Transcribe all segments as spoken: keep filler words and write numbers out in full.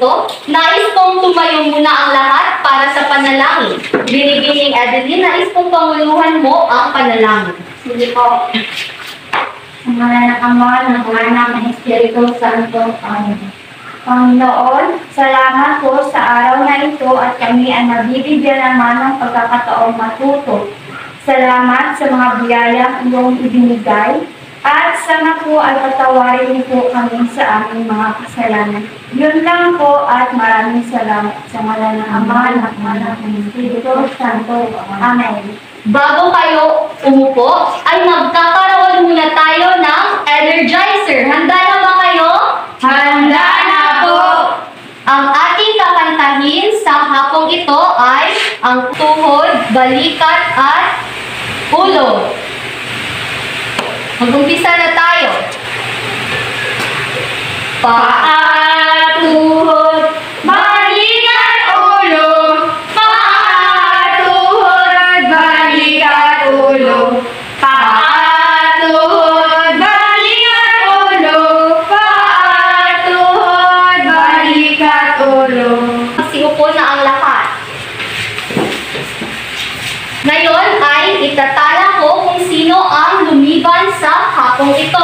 ito, nais kong tumayo muna ang lahat para sa panalangin. Binibining Adeline, nais kong panguluhan mo ang panalangin. Sige po. Sa ngalan ng Ama, ng Anak, ng Espiritu Santo. Amen. Panginoon, salamat po sa araw na ito at kami ay nabibigyan naman ng pagkakataong matuto. Salamat sa mga biyayang iyong ibinigay at sana po ay patawarin po kami sa aming mga kasalanan. Yun lang po at maraming salamat sa ngalan ng Ama, ng Anak, ng Espiritu Santo. Amen. Bago kayo umupo, ay magkakaroon muna tayo ng energizer. Handa na ba kayo? Handa na po! Ang ating kakantahin sa hapong ito ay ang tuhod, balikat at ulo. Mag-umpisa na tayo. Paa, tuhod, balikat, ulo. Paa, tuhod, balikat, ulo. Paa, tuhod, balikat, ulo. Paa, tuhod, balikat, ulo. Siupo na ang lahat. Ngayon ay itatala ko kung sino ang lumiban sa hapong ito.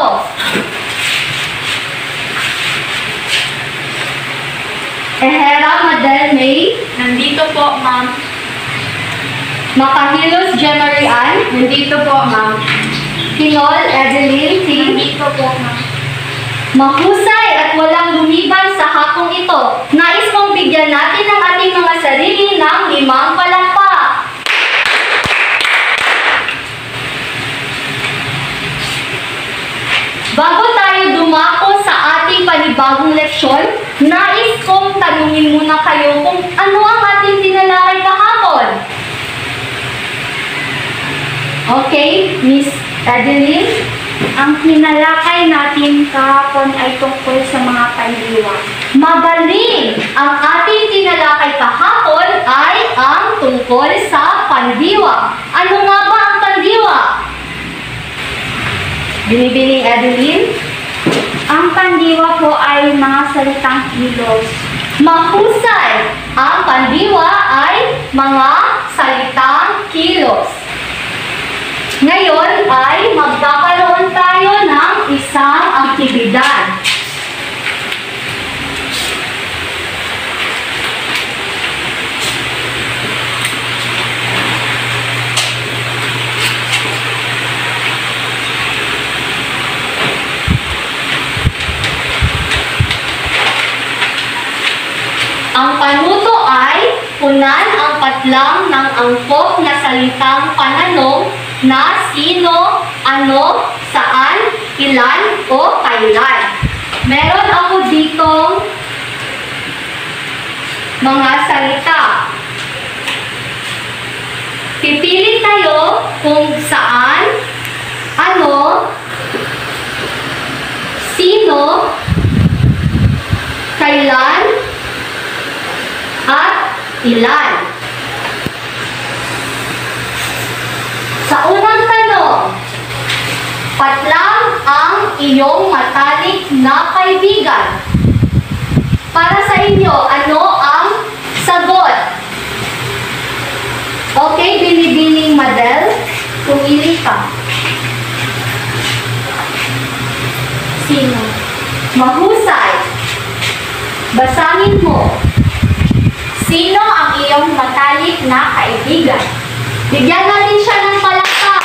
Ehera Madel May. Nandito po, ma'am. Makahilos January Ann. Nandito po, ma'am. Pinol Edeline T. Nandito po, ma'am. Mahusay at walang lumiban sa hapong ito. Nais kong bigyan natin ang ating mga sarili ng limang palakpak. Bago tayo dumako sa ating panibagong leksyon, nais kong tanungin muna kayo kung ano ang ating tinalakay kahapon. Okay, Miss Adeline? Ang tinalakay natin kahapon ay tungkol sa mga pandiwa. Magaling! Ang ating tinalakay kahapon ay ang tungkol sa pandiwa. Ano nga ba ang pandiwa? Binibining Adeline? Ang pandiwa po ay mga salitang kilos. Mahusay! Ang pandiwa ay mga salitang kilos. Ngayon ay magkakaroon tayo ng isang aktibidad. Ang panuto ay punan ang patlang ng angkop na salitang pananong na sino, ano, saan, ilan, o kailan. Meron ako ditong mga salita. Pipili tayo kung saan, ano, sino, kailan, at ilan. Sa unang tanong, patlang ang iyong matalik na kaibigan. Para sa inyo, ano ang sagot? Okay, binibining Madel, pumili ka. Sino? Mahusay. Basahin mo. Sino ang iyong matalik na kaibigan? Bigyan natin siya ng palakpak.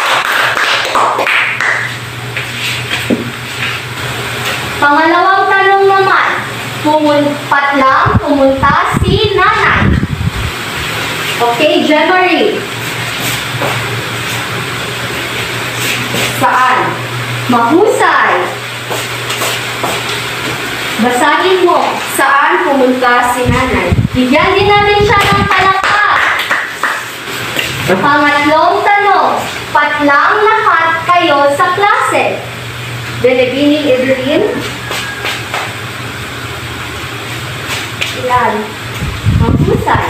Pangalawang tanong naman, pumunpat lang, pumunta si nanay. Okay, January. Saan? Mahusay. Basahin mo, saan pumunta si nanay. Bigyan din natin siya ng palakpak. Pangatlong tanong, patlang lahat kayo sa klase. Binibining Evelyn? Ilan? Mahusay.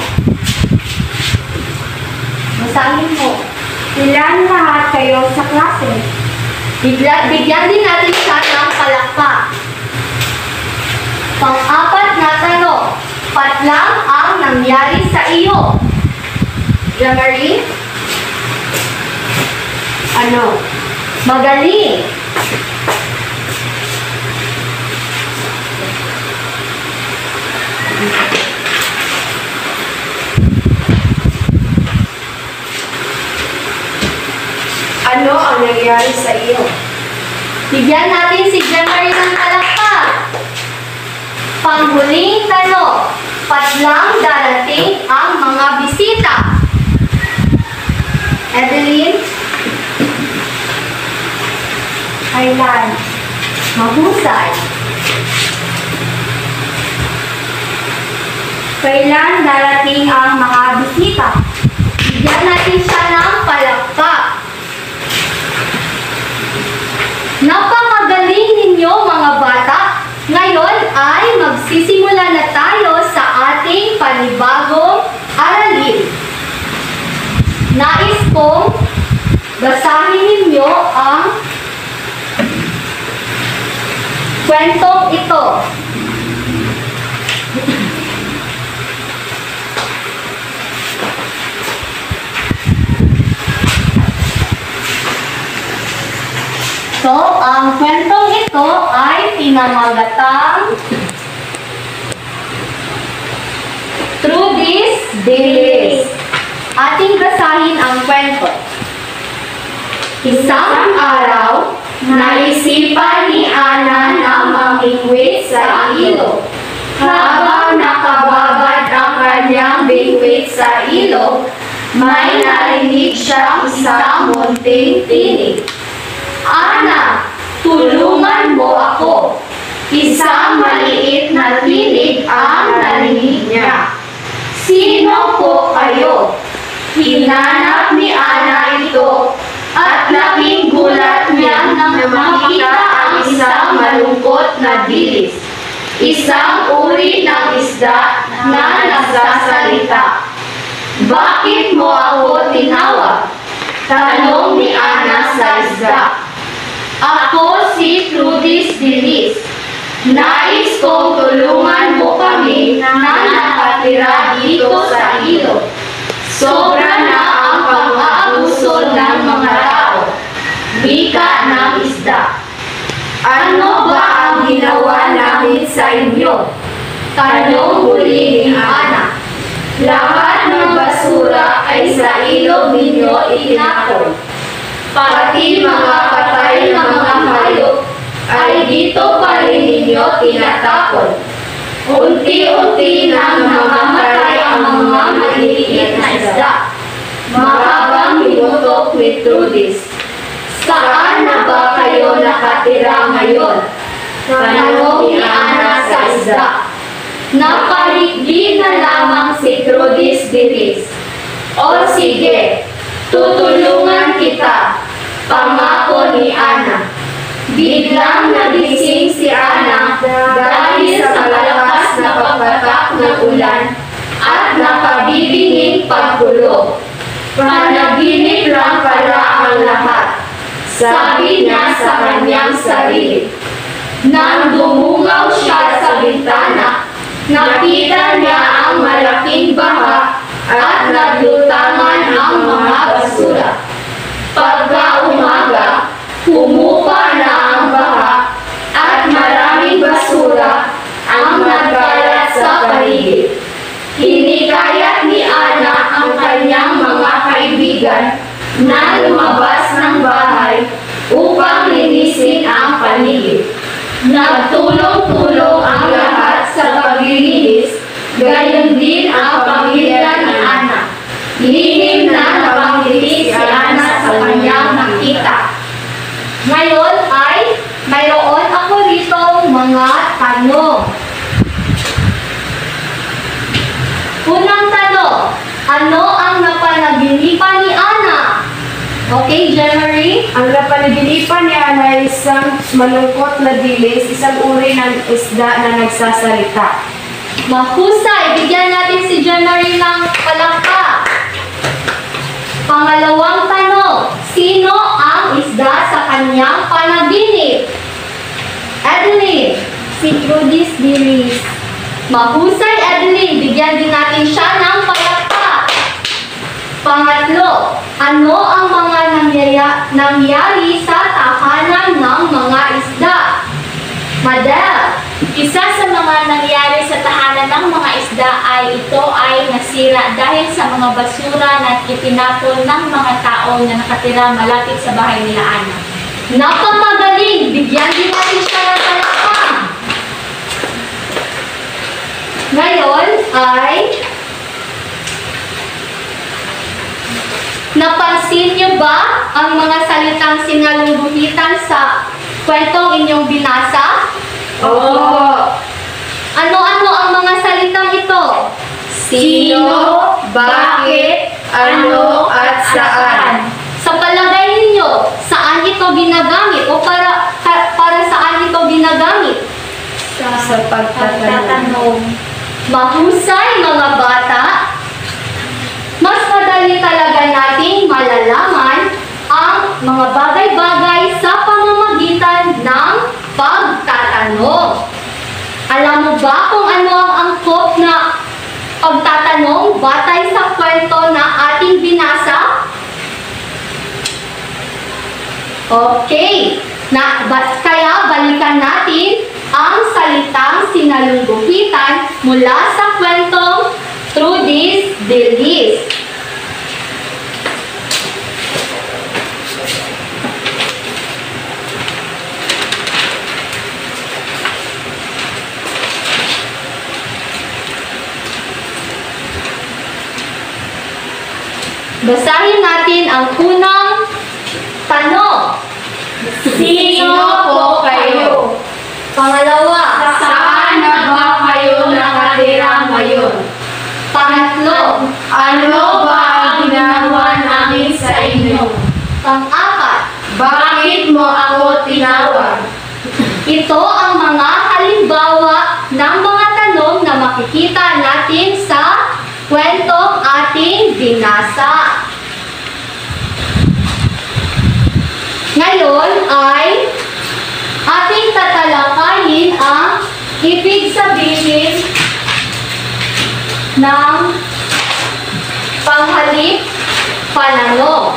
Basahin mo. Ilan lahat kayo sa klase? Bigla, bigyan din natin siya ng palakpak. Pang-apat na tanong, patlang ang nangyari sa iyo. Jamari? Ano? Magaling. Ano ang nangyari sa iyo? Bigyan natin si Jamari ng palakpak. Panghuling tanong, patlang darating ang mga bisita. Evelyn? Kailan? Mahusay. Kailan darating ang mga bisita? Bigyan natin siya ng palakpak. Napakagaling ninyo mga bata. Ngayon ay magsisimula na tayo sa ating panibagong aralin. Nais kong basahin ninyo ang kwentong ito. So, ang kwentong ito ay pinamagatang Through This Days. Ating basahin ang kwento. Isang araw, naisipan ni Ana na mamingwit sa ilog. Habang nakababad ang kanyang bingwit sa ilog, may narinig siyang isang munting tinig. Ana, tulungan mo ako. Isang maliit na tinig ang narinig niya. Sino po kayo? Hinanap ni Ana ito at laking gulat niya nang makita ang isang malungkot na dilis. Isang uri ng isda na nagsasalita. Bakit mo ako tinawag? Tanong ni Ana sa isda. Ako si Trudis Dilis. Nais kong tulungan mo kami na nakatira dito sa ilog. Sobra na ang pang-aabuso ng mga tao. Wika ng isda. Ano ba ang ginawa namin sa inyo? Tanong muli ni Ana. Lahat ng basura ay sa ilog ninyo itinapon. Pati mga patay na mga hayop ay dito pa rin ninyo tinatapon. Unti-unti nang namamatay ang mga maliliit na isda. Mahabang himutok ni Trudis. Saan na ba kayo nakatira ngayon? Tanong ni Ana sa isda. Napaligid na lamang si Trudis Dilis. O sige, tutulungan kita, pangako ni Ana. Biglang nagising si Ana dahil sa malakas na pagpatak ng ulan at nakabibinging pagkulog. Panaginip lang pala ang lahat, sabi niya sa kanyang sarili. Nang dumungaw siya sa bintana, nakita niya ang malaking baha at naglutangan ang mga basura. Pagka umaga, humupa na ang baha at maraming basura ang nagkalat sa paligid. Hinikayat ni Ana ang kanyang mga kaibigan na lumabas ng bahay upang linisin ang paligid. Nagtulong-tulong ang lahat sa paglilinis, gayon din ang pamilya ni Ana. Lihim na napangiti si Ana sa kanyang nakita. Ngayon ay mayroon ako rito mga tanong. Unang tanong, ano ang napanaginipan ni Ana? Okay, January? Ang napanaginipan ni Ana ay isang malungkot na dilis, isang uri ng isda na nagsasalita. Mahusay, bigyan natin si January ng palakpak. Pangalawang tanong, sino ang isda sa kanyang panaginip? Adeline? Si Trudis Dilis. Mahusay, Adeline. Bigyan din natin siya ng palakpak. Pangatlo, ano ang mga nangyaya- nangyari sa tahanan ng mga isda? Madel. Isa sa mga nangyari sa tahanan ng mga isda ay ito ay nasira dahil sa mga basura na itinapon ng mga tao na nakatira malapit sa bahay nila Ana. Napakagaling! Bigyan din natin siya ng palakpak. Ngayon ay napansin niyo ba ang mga salitang sinalungguhitan sa kwentong inyong binasa? Oo. Ano-ano ang mga salitang ito? Sino, bakit, ano, at saan? Sa palagay ninyo, saan ito ginagamit o para pa- para saan ito ginagamit? Sa pagtatanong. Pagtatanong. Mahusay, mga bata. Mas madali talaga nating malalaman ang mga bagay-bagay sa pamamagitan ng pagtatanong. Alam mo ba kung ano ang angkop na pagtatanong batay sa kwento na ating binasa? Okay. Na, ba, kaya balikan natin ang salitang sinalungguhitan mula sa kwentong Through This Delis. Basahin natin ang unang tanong. Sino po kayo? Pangalawa. Saan na ba kayo nakatira ngayon? Pangatlo. Ano ba ang ginawa namin sa inyo? Pang-apat. Bakit mo ako tinawag? Ito ang mga halimbawa ng mga tanong na makikita natin sa kwentong ating binasa. Ngayon ay ating tatalakayin ang ibig sabihin ng panghalip pananong.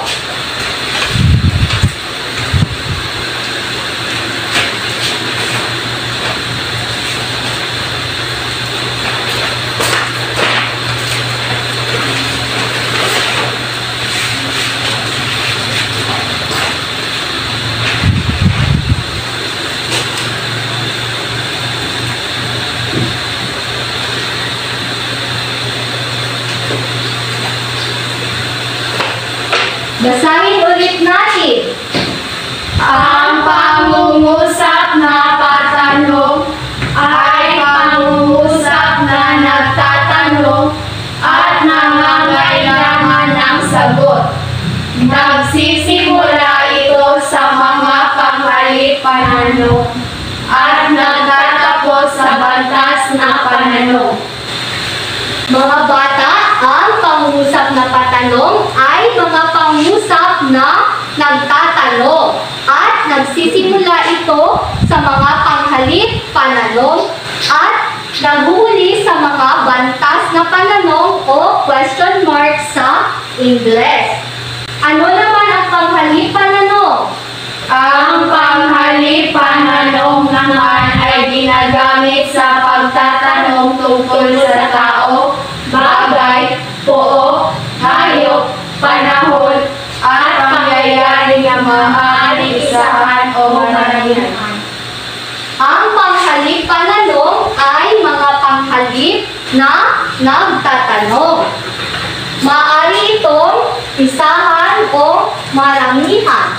Basahin ulit natin. Ang pangungusap na patanong ay pangungusap na nagtatanong at nangangailangan ng sagot. Nagsisimula ito sa mga panghalip pananong at nagtatapos sa bantas na pananong. Mga bata, ang pangusap na patanong ay mga pangusap na nagtatanong at nagsisimula ito sa mga panghalip pananong at naghuli sa mga bantas na pananong o question mark sa Ingles. Ano naman ang panghalip pananong? Ang panghalip pananong naman ay ginagamit sa pagtatanong tungkol sa tao, bagay, pook, hayop, panahon, at pangyayari na maaaring isahan o maramihan. Ang panghalip pananong ay mga panghalip na nagtatanong. Maaari itong isahan o maramihan.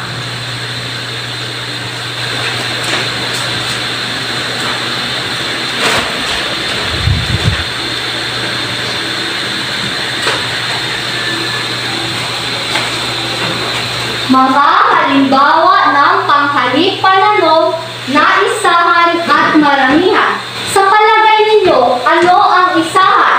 Mga halimbawa ng panghalip pananong na isahan at maramihan. Sa palagay ninyo, ano ang isahan?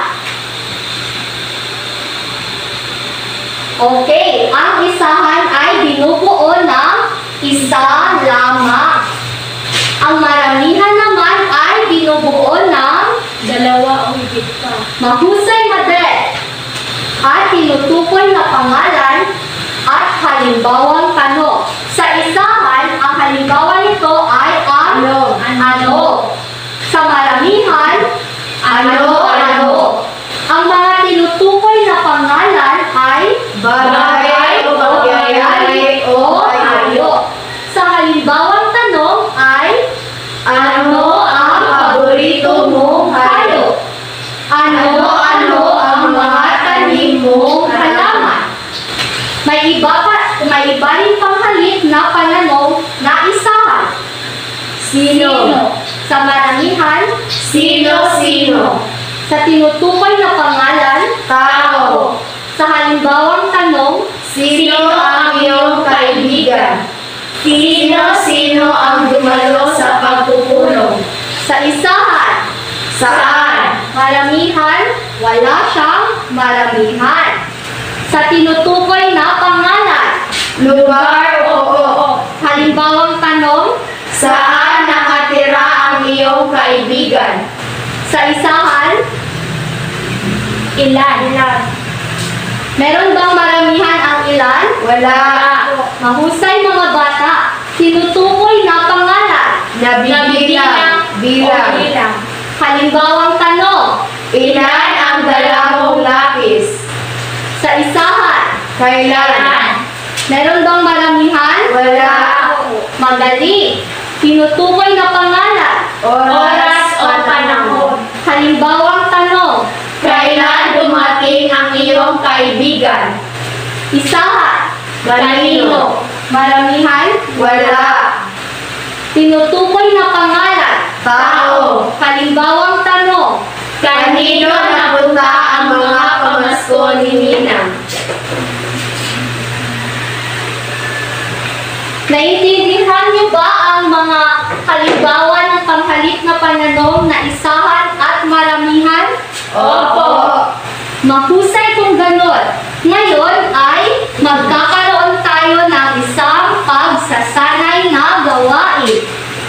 Okay, ang isahan ay binubuo ng isa lamang. Ang maramihan naman ay binubuo ng dalawa o higit pa. Mahusay madre at tinutukoy na pangalan at halimbawang tanong. Sa isahan, ang halimbawa nito ay ang Ano? ano. Sa maramihan, Ano-ano. Ang mga tinutukoy na pangalan ay Bagay o pangyayari o hayop. Sa halimbawang tanong ay Ano ang paborito mong hayop? ano-ano ang mga tanim mong halaman. May iba pa, may iba rin panghalip na pananong na isahan. Sino? Sa maramihan, Sino-sino? sa tinutukoy na pangalan, Tao. sa halimbawang tanong, Sino ang iyong kaibigan? Sino-sino ang dumalo sa pagpupulong? sa isahan, Saan? maramihan, wala siyang maramihan. Sa tinutukoy na pangalan, Lugar o halimbawang tanong, saan nakatira ang iyong kaibigan? sa isahan, Ilan? meron bang maramihan ang ilan? Wala. Mahusay mga bata, tinutukoy na pangalan. Nabibilang. Bilang. Bilang. Halimbawang tanong, Ilan ang dala mong lapis? sa isahan, Kailan? meron bang maramihan? Wala. Magaling, tinutukoy na pangalan. Oras o panahon? Halimbawang tanong, Kailan dumating ang iyong kaibigan? isahan, Kanino? maramihan, Wala. tinutukoy na pangalan. Tao. Halimbawang tanong, Kanino napunta ang mga pamasko ni Ninang? naiintindihan niyo ba ang mga halimbawa ng panghalip na pananong na isahan at maramihan? Opo. Mahusay kung ganon. Ngayon ay magkakaroon tayo ng isang pagsasanay na gawain.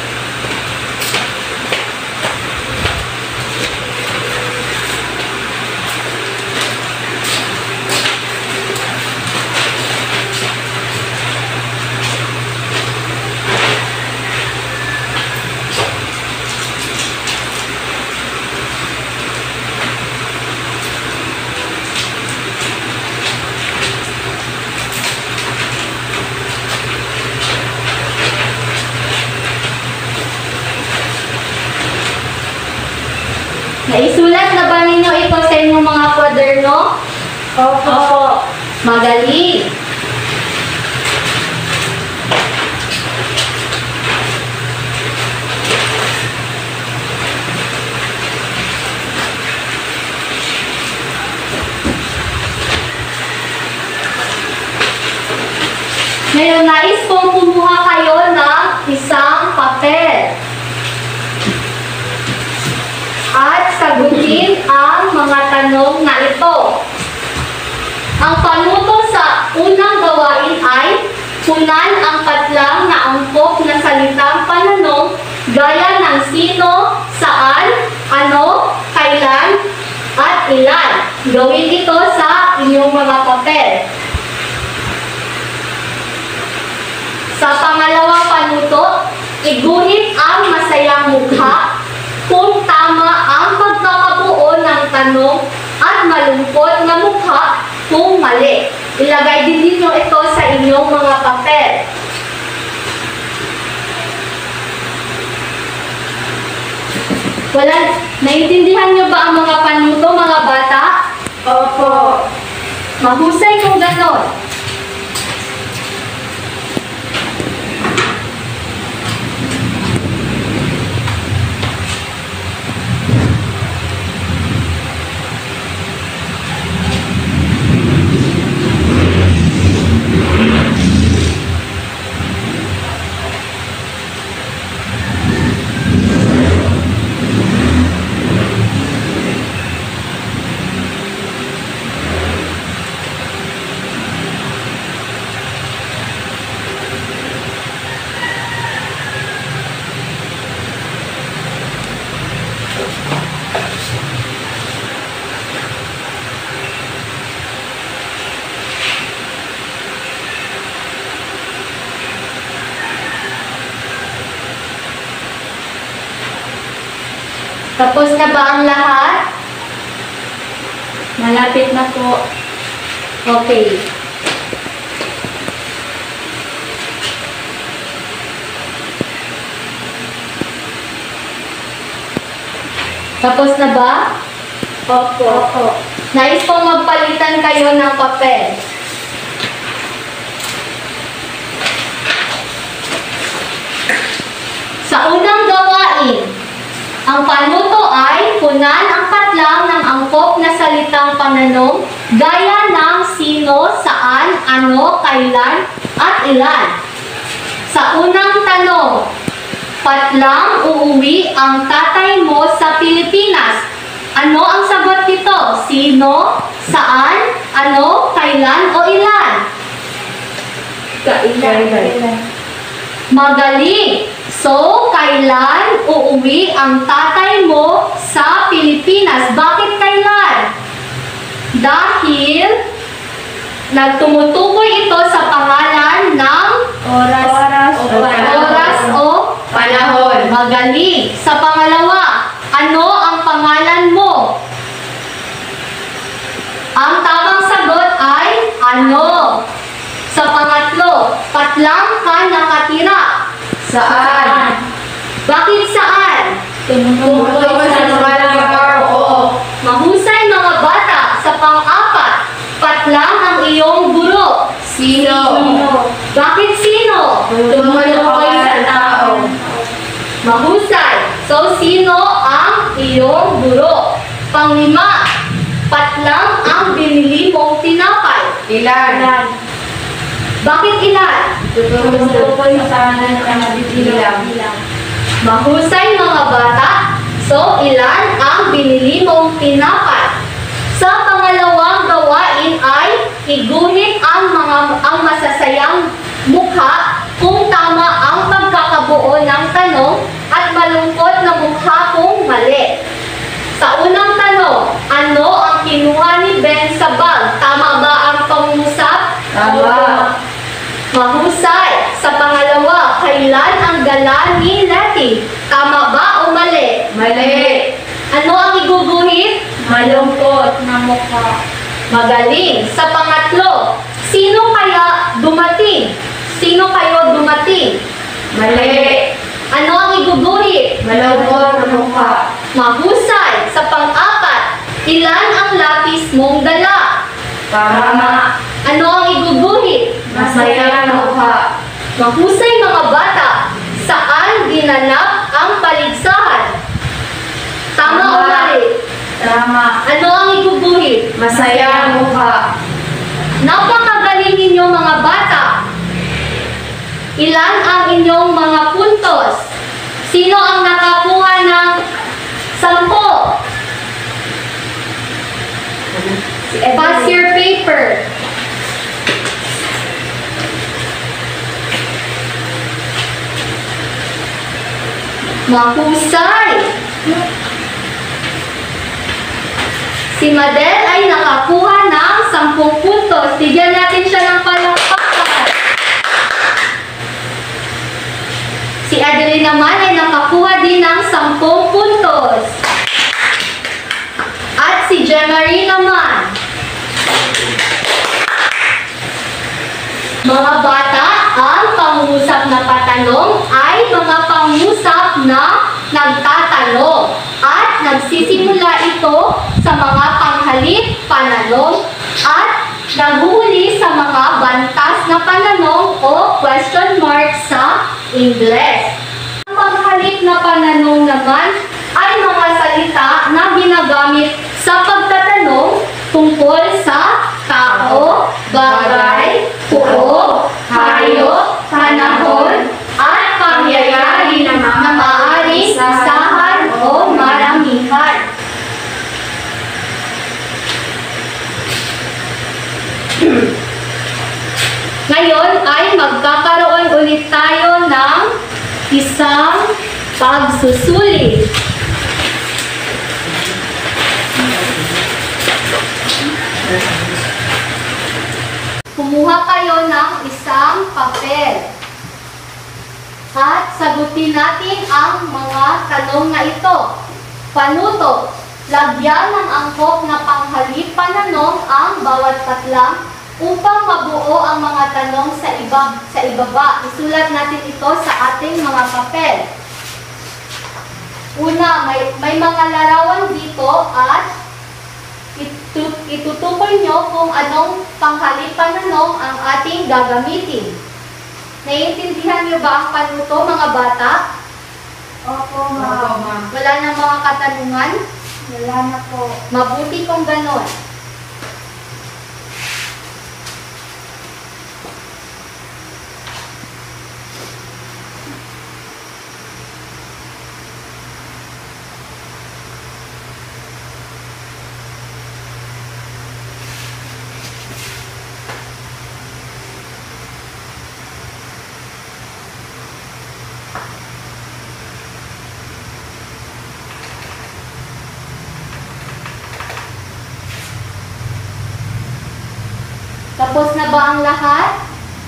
Naisulat na ba ninyo ito sa inyong mga kwaderno? Opo. Magaling! Ngayon, nais kong kumuha kayo ng isang papel. At sagutin ang mga tanong na ito. Ang panuto sa unang gawain ay punan ang patlang na angkop na salitang pananong gaya ng sino, saan, ano, kailan, at ilan. Gawin ito sa inyong mga papel. Sa pangalawang panuto, iguhit ang masayang mukha kung tama ang pagkakabuo ng tanong at malungkot na mukha kung mali. Ilagay din ninyo ito sa inyong mga papel. Wala, naiintindihan nyo ba ang mga panuto, mga bata? Opo. Mahusay kung ganon. Tapos na ba ang lahat? Malapit na po. Okay. Tapos na ba? Opo. Opo. Nais pong magpalitan kayo ng papel. Sa unang gawain, ang panuto ay punan ang patlang ng angkop na salitang pananong gaya ng sino, saan, ano, kailan, at ilan. Sa unang tanong, patlang uuwi ang tatay mo sa Pilipinas. Ano ang sagot nito? Sino, saan, ano, kailan, o ilan? Kailan? Magaling! So, kailan uuwi ang tatay mo sa Pilipinas? Bakit kailan? Dahil nagtumutukoy ito sa pangalan ng Oras. Oras o o panahon. oras o Panahon. magaling. Sa pangalawa, ano ang pangalan mo? Ang tamang sagot ay ano. Sa pangatlo, patlang ka nakatira. Saan? Bakit saan? Tumutukoy sa mga lugar o Mahusay mga bata. Sa pang-apat, patlang ang iyong guro. sino. Bakit sino? Tumutukoy sa tao. Mahusay. So, sino ang iyong guro? Panglima, patlang ang binili mong tinapay. Ilan? Bakit ilan? Tumutukoy sa bilang. Mahusay mga bata. So, ilan ang binili mong tinapay? Sa pangalawang gawain ay iguhit ang mga ang masasayang mukha kung tama ang pagkakabuo ng tanong at malungkot na mukha kung mali. Sa unang tanong, ano ang kinuha ni Ben sa bag? Tama ba ang pangungusap? Tama. Mahusay. Sa pangalawa, kailan ang gala ni Letty? Tama ba o mali? Mali. Ano ang iguguhit? Malungkot na mukha. Magaling. Sa pangatlo, sino kaya dumating? Sino kayo dumating? Mali. Ano ang iguguhit? Malungkot na mukha. Mahusay. Sa pang-apat, ilan ang lapis mong dala? Tama. Ano ang iguguhit? Masaya na mukha. Mahusay mga bata. Saan ginanap ang paligsahan? Tama o Tama. mali? Tama. Ano ang iguguhit? Masaya na mukha. Napakagaling ninyo mga bata. Ilan ang inyong mga puntos? Sino ang nakakuha ng sampo? Pass your paper. Mahusay! Si Madel ay nakakuha ng sampung puntos. Bigyan natin siya ng palakpakan. Si Adeline naman ay nakakuha din ng sampung puntos. At si Jemarie naman. Mga bata, ang pangusap na patanong ay mga pangusap na nagtatanong at nagsisimula ito sa mga panghalip pananong at naghuli sa mga bantas na pananong o question mark sa Ingles. Ang panghalip na pananong naman ay mga salita na ginagamit sa pagtatanong tungkol sa tao, bagay, puo, hayop, panahon, at pangyayari na maaaring isahan o maramihan. Ngayon ay magkakaroon ulit tayo ng isang pagsusulit. Kumuha kayo ng isang papel at sagutin natin ang mga tanong na ito. Panuto. Lagyan ng angkop na panghalip pananong ang bawat patlang upang mabuo ang mga tanong sa iba, sa ibaba. Isulat natin ito sa ating mga papel. Una, may, may mga larawan dito at itu, itutukoy nyo kung anong panghalip pananong ang ating gagamitin. Naiintindihan nyo ba ang panuto, mga bata? Opo, Opo, ma'am. ma'am. Wala na mga katanungan? Wala na po. Mabuti kung ganon. Tapos na ba ang lahat?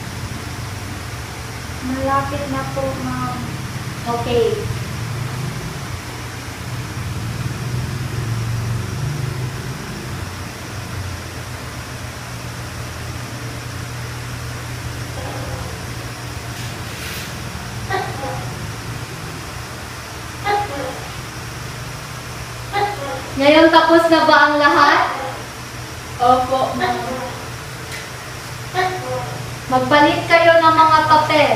Malapit na po, ma'am. Okay. Ngayon tapos na ba ang lahat? Opo. Magpalit kayo ng mga papel.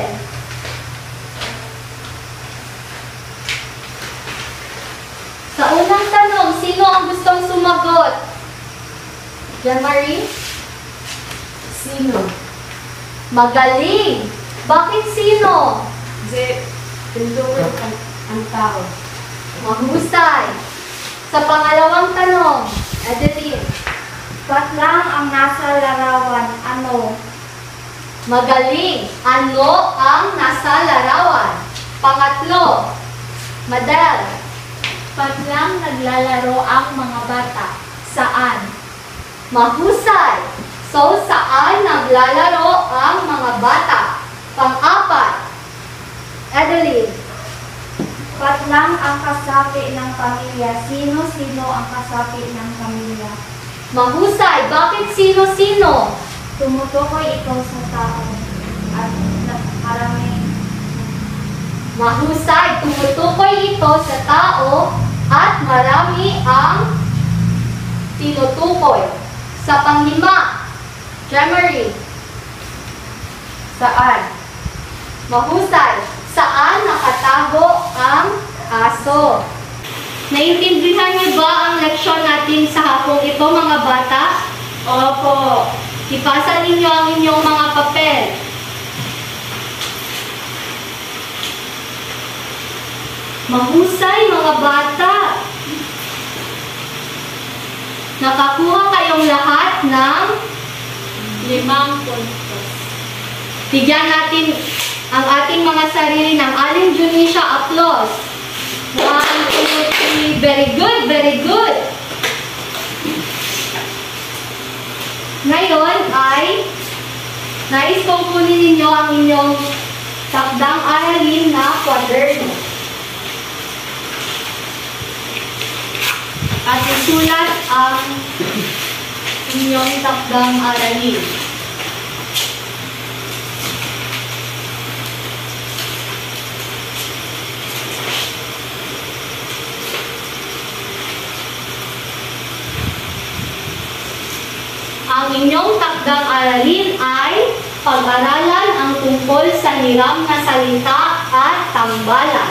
Sa unang tanong, sino ang gustong sumagot? Jean-Marie? Sino? Magaling! Bakit sino? Kasi, tinuturo ang, ang tao. Mahusay. Sa pangalawang tanong, Adeline. Patlang ang nasa larawan. Ano? Magaling. Ano ang nasa larawan? Pangatlo, Madel. Patlang naglalaro ang mga bata. Saan? Mahusay. So, saan naglalaro ang mga bata? Pang-apat, Adeline. Patlang ang kasapi ng pamilya. Sino-sino ang kasapi ng pamilya? Mahusay. Bakit sino-sino? Tumutukoy ito sa tao. At nakarami. Mahusay. Tumutukoy ito sa tao at marami ang tinutukoy. Sa panglima, Jean-Marie. Saan? Mahusay. Saan nakatago ang aso? Naintindihan niyo ba ang leksyon natin sa hapong ito, mga bata? Opo. Ipasa ninyo ang inyong mga papel. Mahusay, mga bata. Nakakuha kayong lahat ng Limang puntos. bigyan natin ang ating mga sarili ng Alin Junisha applause. One, two, three. Very good, very good. Ngayon ay nais kong kunin ninyo ang inyong takdang aralin na kwaderno. At isulat ang inyong takdang aralin. Ang inyong takdang aralin ay pag-aralan ang tungkol sa hiram na salita at tambalan.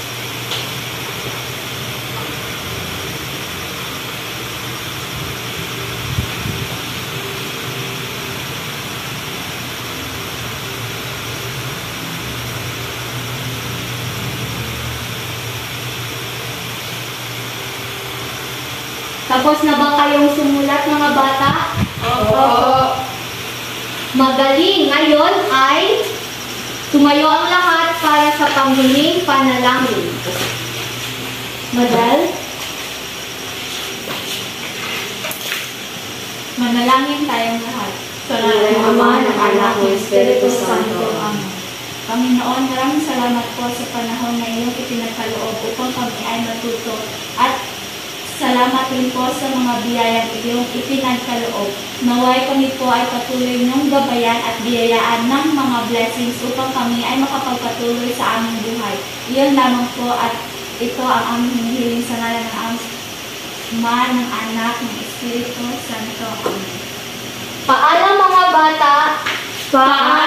Tapos na ba kayong sumulat, mga bata? Opo. Magaling! Ngayon ay tumayo ang lahat para sa panghuling panalangin. Madal? Manalangin tayong lahat. Sa ngalan ng Ama, ng Anak, ng Espiritu Santo. Amen. Panginoon, maraming salamat po sa panahon na iyong ipinagkaloob upang kami ay matuto at Salamat rin po sa mga biyayang iyong ipinagkaloob. Naway kami po ay patuloy niyong gabayan at biyayaan ng mga blessings upang kami ay makapagpatuloy sa aming buhay. Iyon lamang po at ito ang aming hinihiling sa ngalan ng aming Ama, ng Anak, ng Espiritu Santo. Amen. Paalam mga bata. Paalam.